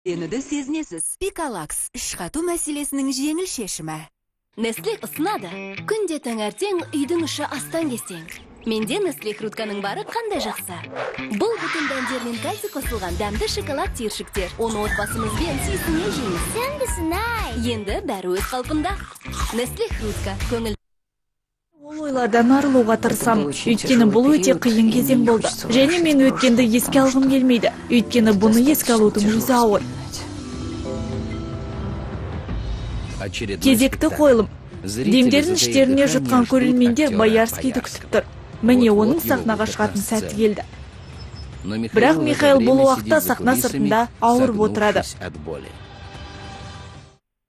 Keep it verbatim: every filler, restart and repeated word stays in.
Еніді сезінесіз. Пикалакс ішқату мәселесінің жеңіл шешімі. Nestle ысынады. Күнде таңертең үйдің іші астан кестең. Менде Nestle хрутканың бары қандай жақсы. Бұл бүтін дәндер мен кальций қосылған дәмді шоколад түйіршіктер. Оны отбасымызбен сүйсіне жейміз. Сәндісін ай. Енді бәрі өз қалпында. Nestle хрутка көңіл. Ол ойлардан арылуға тырысамын. Өйткені бұл өте қиын кезең болды. Және мен өткенді еске алғым келмейді. Өйткені бұны еске алудың өзі ауыр. Кезекті қойылым. Демдердің іштеріне жұтқан көрермендер Боярскийді күтіп тұр. Міне оның сахнаға шығатын сәті келді. Бірақ Михаил бұл уақытта сахна сыртында ауырып отырады.